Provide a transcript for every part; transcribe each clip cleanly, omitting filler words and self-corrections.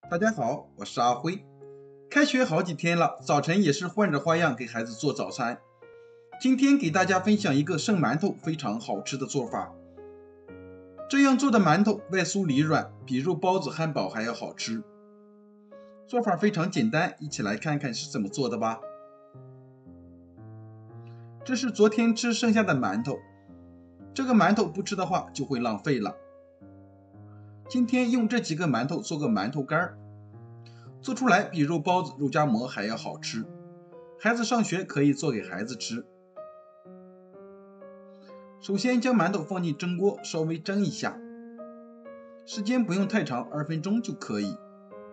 大家好，我是阿辉。开学好几天了，早晨也是换着花样给孩子做早餐。今天给大家分享一个生馒头非常好吃的做法。这样做的馒头外酥里软，比肉包子、汉堡还要好吃。做法非常简单，一起来看看是怎么做的吧。这是昨天吃剩下的馒头，这个馒头不吃的话就会浪费了。今天用这几个馒头做个馒头干儿。做出来比肉包子、肉夹馍还要好吃，孩子上学可以做给孩子吃。首先将馒头放进蒸锅，稍微蒸一下，时间不用太长，2分钟就可以。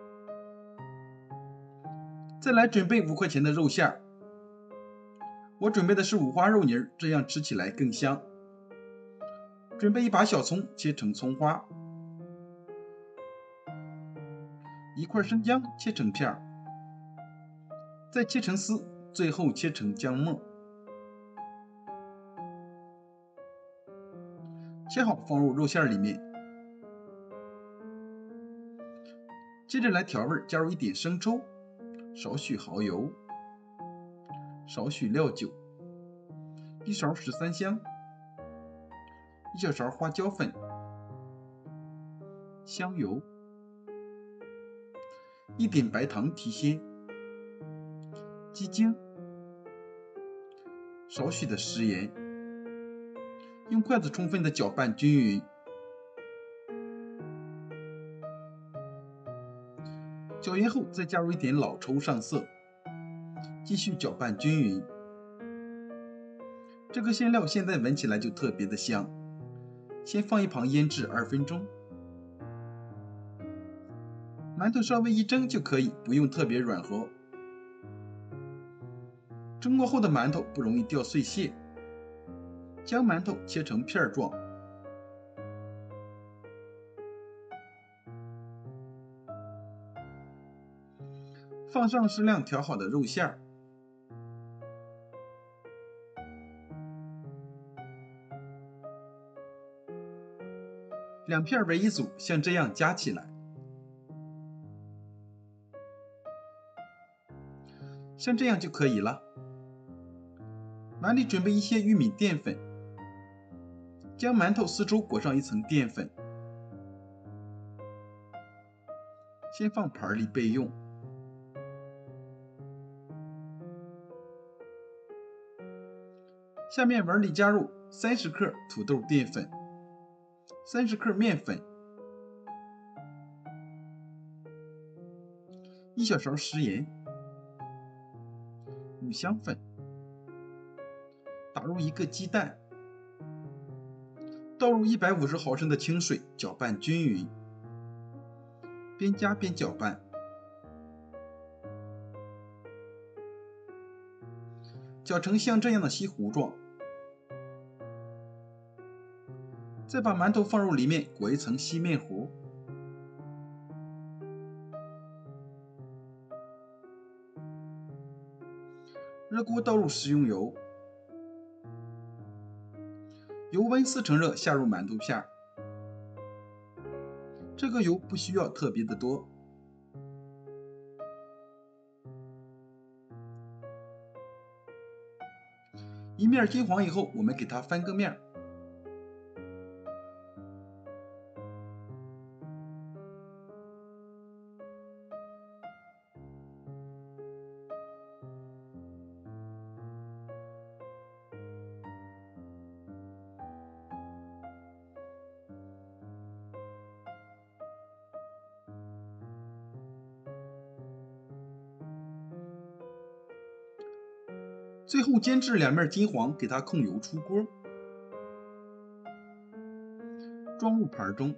再来准备5块钱的肉馅儿，我准备的是五花肉泥，这样吃起来更香。准备一把小葱，切成葱花，1块生姜切成片儿，再切成丝，最后切成姜末。切好放入肉馅里面，接着来调味，加入一点生抽，少许蚝油，少许料酒，1勺13香，1小勺花椒粉，香油，一点白糖提鲜，鸡精，少许的食盐，用筷子充分的搅拌均匀。搅匀后再加入一点老抽上色，继续搅拌均匀。这个馅料现在闻起来就特别的香，先放一旁腌制2分钟。馒头稍微一蒸就可以，不用特别软和。蒸过后的馒头不容易掉碎屑，将馒头切成片状。放上适量调好的肉馅儿，两片为一组，像这样夹起来，像这样就可以了。碗里准备一些玉米淀粉，将馒头四周裹上一层淀粉，先放盘里备用。下面碗里加入30克土豆淀粉，30克面粉，1小勺食盐，五香粉，打入1个鸡蛋，倒入150毫升的清水，搅拌均匀，边加边搅拌，搅成像这样的稀糊状。再把馒头放入里面，裹一层细面糊。热锅倒入食用油，油温4成热，下入馒头片。这个油不需要特别的多。一面金黄以后，我们给它翻个面。最后煎至两面金黄，给它控油出锅，装入盘中。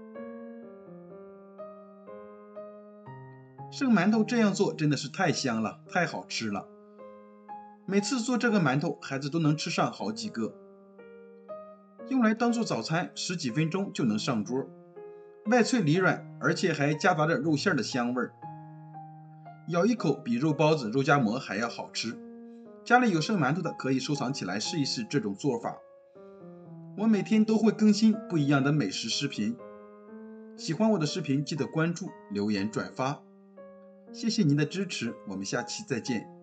生馒头这样做真的是太香了，太好吃了。每次做这个馒头，孩子都能吃上好几个。用来当做早餐，10几分钟就能上桌。外脆里软，而且还夹杂着肉馅的香味儿，咬一口比肉包子、肉夹馍还要好吃。家里有生馒头的可以收藏起来试一试这种做法。我每天都会更新不一样的美食视频， 喜欢我的视频记得关注、留言、转发，谢谢您的支持，我们下期再见。